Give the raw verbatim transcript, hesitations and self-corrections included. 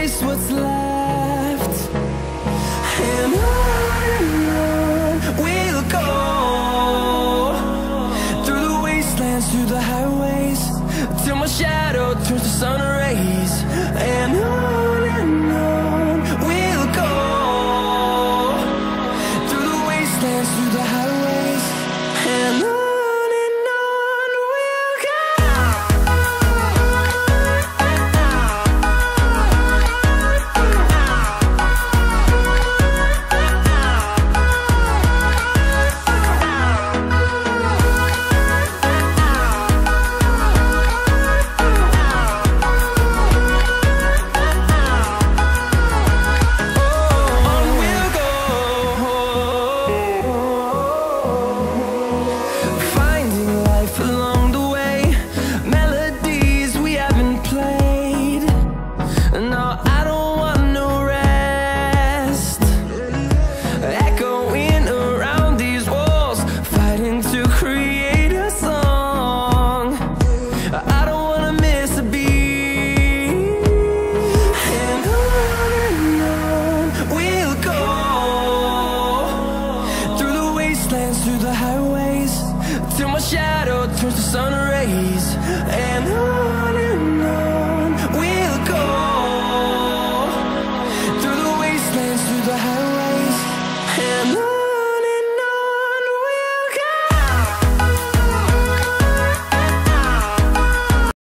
waste what's left. And on and on we'll go, through the wastelands, through the highways, till my shadow turns to sun rays. And on and on we'll go, through the wastelands, through the highways, and on. Through the highways, till my shadow turns to sun rays. And on